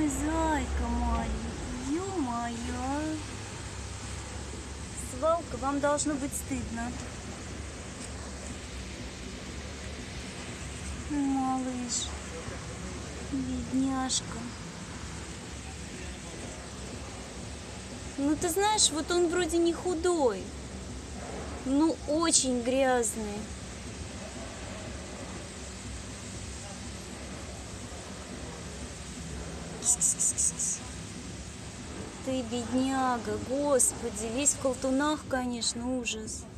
зайка маленький, ё-моё. Свалка, вам должно быть стыдно. Малыш, бедняжка. Ну ты знаешь, вот он вроде не худой, ну очень грязный. Ты бедняга, господи, весь в колтунах, конечно, ужас.